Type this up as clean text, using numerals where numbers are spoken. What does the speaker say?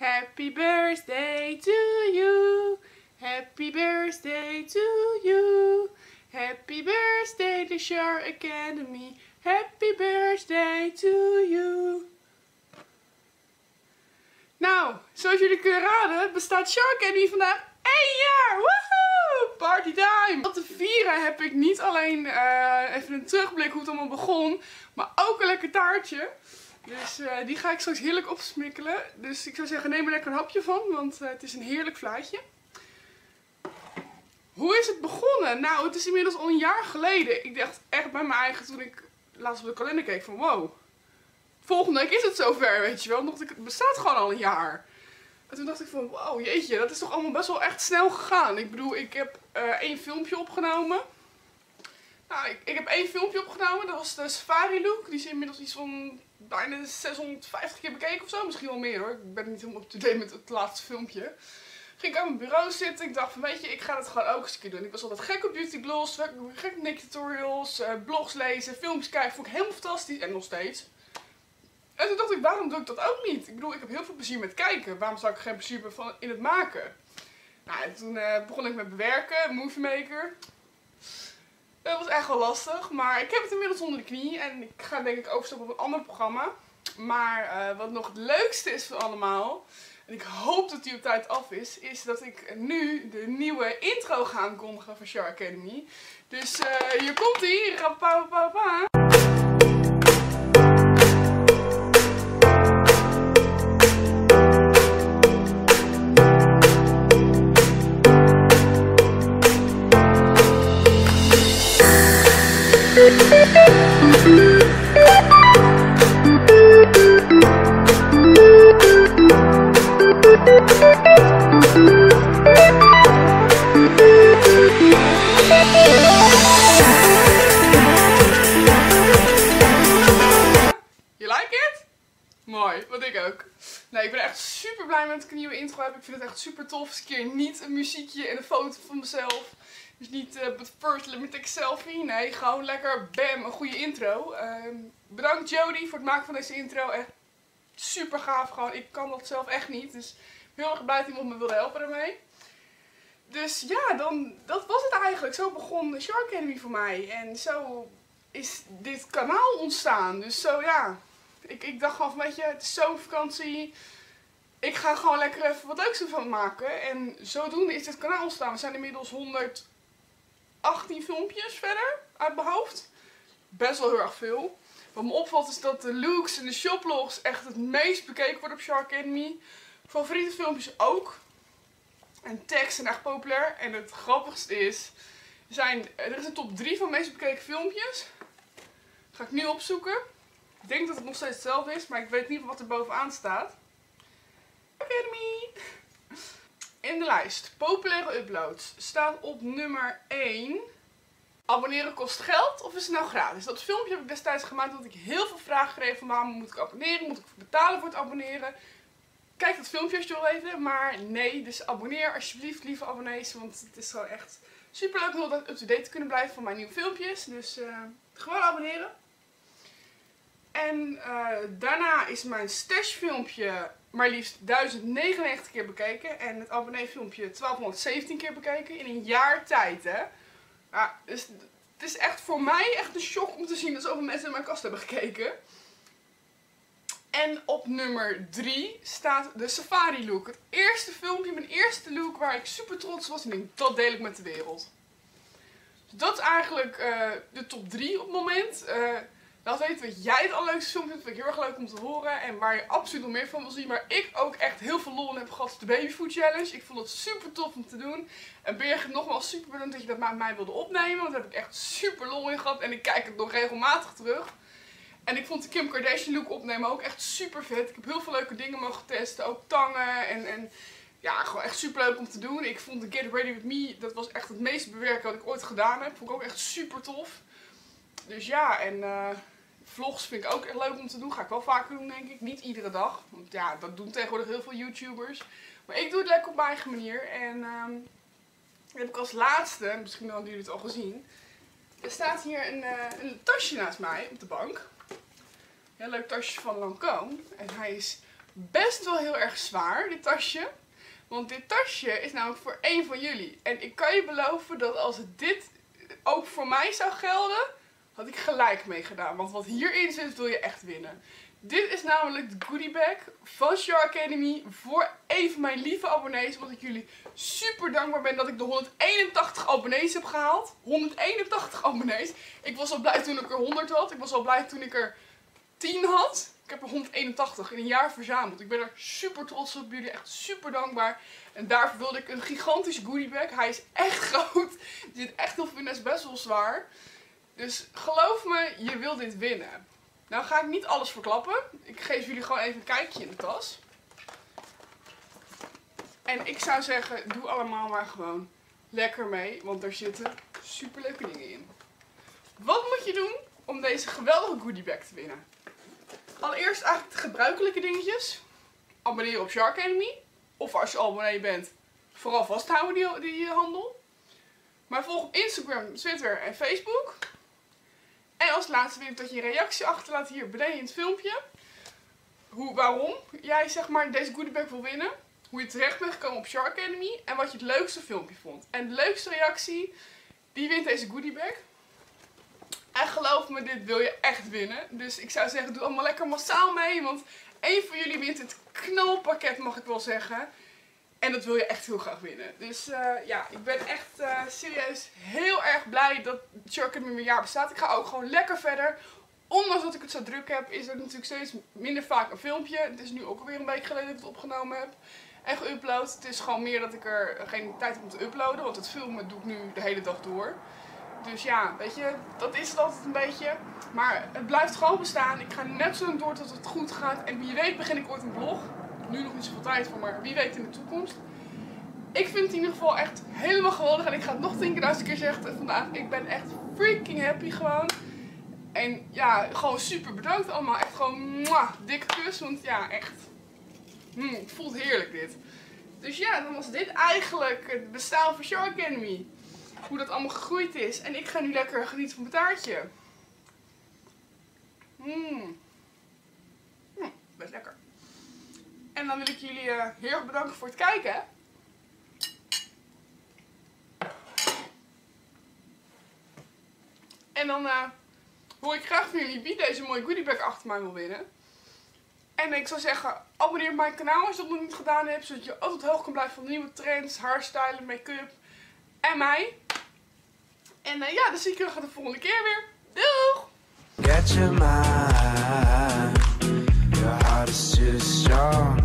Happy birthday to you. Happy birthday to you. Happy birthday to Char Academy. Happy birthday to you. Nou, zoals jullie kunnen raden, bestaat Char Academy vandaag 1 jaar. Woehoe! Party time! Wat te vieren heb ik niet alleen even een terugblik hoe het allemaal begon, maar ook een lekker taartje. Dus die ga ik straks heerlijk opsmikkelen. Dus ik zou zeggen, neem er lekker een hapje van, want het is een heerlijk fluitje. Hoe is het begonnen? Nou, het is inmiddels al een jaar geleden. Ik dacht echt bij mijn eigen, toen ik laatst op de kalender keek, van wow, volgende week is het zover, weet je wel. Dacht ik, het bestaat gewoon al een jaar. En toen dacht ik van, wow, jeetje, dat is toch allemaal best wel echt snel gegaan. Ik bedoel, ik heb 1 filmpje opgenomen. Nou, ik heb 1 filmpje opgenomen, dat was de Safari look. Die is inmiddels iets van bijna 650 keer bekeken of zo. Misschien wel meer hoor, ik ben niet helemaal up-to-date met het laatste filmpje. Ging ik aan mijn bureau zitten, ik dacht van weet je, ik ga het gewoon ook eens een keer doen. Ik was altijd gek op beauty blogs, gek op naked tutorials, blogs lezen, filmpjes kijken, vond ik helemaal fantastisch en nog steeds. En toen dacht ik, waarom doe ik dat ook niet? Ik bedoel, ik heb heel veel plezier met kijken, waarom zou ik er geen plezier hebben in het maken? Nou, en toen begon ik met bewerken, Movie Maker. Dat was echt wel lastig, maar ik heb het inmiddels onder de knie en ik ga denk ik overstappen op een ander programma. Maar wat nog het leukste is van allemaal, en ik hoop dat die op tijd af is dat ik nu de nieuwe intro ga aankondigen van Char Academy. Dus hier komt ie, rapapapapa. Je like it? Mooi, wat ik ook. Nee, ik ben echt super blij met dat ik een nieuwe intro heb. Ik vind het echt super tof. Eens een keer niet een muziekje en een foto van mezelf. Dus niet but first let me take a selfie. Nee, gewoon lekker bam, een goede intro. Bedankt Jody voor het maken van deze intro. Echt super gaaf gewoon. Ik kan dat zelf echt niet. Dus heel erg blij dat iemand me wilde helpen daarmee. Dus ja, dat was het eigenlijk. Zo begon Char Academy voor mij. En zo is dit kanaal ontstaan. Dus zo ja. Ik dacht gewoon van weet je, het is zomervakantie. Ik ga gewoon lekker even wat leuks ervan maken. En zodoende is dit kanaal ontstaan. We zijn inmiddels 118 filmpjes verder uit mijn hoofd. Best wel heel erg veel. Wat me opvalt is dat de looks en de shoplogs echt het meest bekeken worden op Char Academy. Favoriete filmpjes ook. En tags zijn echt populair. En het grappigste is, er is een top 3 van de meest bekeken filmpjes. Dat ga ik nu opzoeken. Ik denk dat het nog steeds hetzelfde is, maar ik weet niet wat er bovenaan staat. Academy! In de lijst populaire uploads staat op nummer 1. Abonneren kost geld of is het nou gratis? Dat filmpje heb ik destijds gemaakt omdat ik heel veel vragen kreeg van waarom moet ik abonneren? Moet ik betalen voor het abonneren? Kijk dat filmpje als je wil weten, maar nee, dus abonneer alsjeblieft lieve abonnees, want het is gewoon echt super leuk om altijd up-to-date te kunnen blijven van mijn nieuwe filmpjes. Dus gewoon abonneren. En daarna is mijn stash filmpje maar liefst 1099 keer bekeken en het abonnee filmpje 1217 keer bekeken in een jaar tijd, hè. Ja, dus het is echt voor mij echt een shock om te zien dat zoveel mensen in mijn kast hebben gekeken. En op nummer 3 staat de Safari look. Het eerste filmpje, mijn eerste look waar ik super trots was. En ik denk, dat deel ik met de wereld. Dus dat is eigenlijk de top 3 op het moment. Laat weten wat jij het allerleukste filmpje vindt. Dat vind ik heel erg leuk om te horen. En waar je absoluut nog meer van wil zien. Maar ik ook echt heel veel lol in heb gehad op de Babyfood Challenge. Ik vond het super tof om te doen. En Birgit, nogmaals super bedankt dat je dat met mij wilde opnemen. Want daar heb ik echt super lol in gehad. En ik kijk het nog regelmatig terug. En ik vond de Kim Kardashian look opnemen ook echt super vet. Ik heb heel veel leuke dingen mogen testen. Ook tangen en ja, gewoon echt super leuk om te doen. Ik vond de Get Ready With Me, dat was echt het meest bewerken wat ik ooit gedaan heb. Vond ik ook echt super tof. Dus ja, en vlogs vind ik ook echt leuk om te doen. Ga ik wel vaker doen, denk ik. Niet iedere dag. Want ja, dat doen tegenwoordig heel veel YouTubers. Maar ik doe het lekker op mijn eigen manier. En dan heb ik als laatste, misschien hadden jullie het al gezien. Er staat hier een tasje naast mij op de bank. Heel leuk tasje van Lancôme. En hij is best wel heel erg zwaar, dit tasje. Want dit tasje is namelijk voor één van jullie. En ik kan je beloven dat als dit ook voor mij zou gelden, had ik gelijk meegedaan. Want wat hierin zit, wil je echt winnen. Dit is namelijk de goodie bag van Shark Academy voor een van mijn lieve abonnees. Want ik jullie super dankbaar ben dat ik de 181 abonnees heb gehaald. 181 abonnees. Ik was al blij toen ik er 100 had. Ik was al blij toen ik er 10 had. Ik heb er 181 in een jaar verzameld. Ik ben er super trots op. Jullie echt super dankbaar. En daarvoor wilde ik een gigantische goodie bag. Hij is echt groot. Er zit echt heel veel in. Hij is best wel zwaar. Dus geloof me, je wilt dit winnen. Nou ga ik niet alles verklappen. Ik geef jullie gewoon even een kijkje in de tas. En ik zou zeggen, doe allemaal maar gewoon lekker mee. Want er zitten super leuke dingen in. Wat moet je doen om deze geweldige goodie bag te winnen? Allereerst eigenlijk de gebruikelijke dingetjes. Abonneren op Shark Academy. Of als je abonnee bent, vooral vasthouden die handel. Maar volg op Instagram, Twitter en Facebook. En als laatste wil ik dat je een reactie achterlaat hier beneden in het filmpje. Waarom jij zeg maar deze goodie bag wil winnen. Hoe je terecht bent gekomen op Shark Academy. En wat je het leukste filmpje vond. En de leukste reactie, die wint deze goodie bag. En geloof me, dit wil je echt winnen. Dus ik zou zeggen, doe allemaal lekker massaal mee. Want één van jullie wint het knalpakket, mag ik wel zeggen. En dat wil je echt heel graag winnen. Dus ja, ik ben echt serieus heel erg blij dat Shark Academy een jaar bestaat. Ik ga ook gewoon lekker verder. Ondanks dat ik het zo druk heb, is er natuurlijk steeds minder vaak een filmpje. Het is nu ook alweer een week geleden dat ik het opgenomen heb. En geüpload. Het is gewoon meer dat ik er geen tijd heb om te uploaden. Want het filmen doe ik nu de hele dag door. Dus ja, weet je, dat is het altijd een beetje. Maar het blijft gewoon bestaan. Ik ga net zo lang door tot het goed gaat. En wie weet begin ik ooit een blog. Nu nog niet zoveel tijd voor, maar wie weet in de toekomst. Ik vind het in ieder geval echt helemaal geweldig. En ik ga het nog 10.000 keer zeggen vandaag. Ik ben echt freaking happy gewoon. En ja, gewoon super bedankt allemaal. Echt gewoon dikke kus. Want ja, echt. Het voelt heerlijk dit. Dus ja, dan was dit eigenlijk het bestaan van Shark Academy. Hoe dat allemaal gegroeid is. En ik ga nu lekker genieten van mijn taartje. Best lekker. En dan wil ik jullie heel erg bedanken voor het kijken. En dan hoor ik graag van jullie wie deze mooie goodie bag achter mij wil winnen. En ik zou zeggen, abonneer op mijn kanaal als je dat nog niet gedaan hebt. Zodat je altijd hoog kan blijven van de nieuwe trends, haarstylen, make-up en mij. En ja, dan zie ik jullie de volgende keer weer. Doeg! Get your mind, your heart is too strong.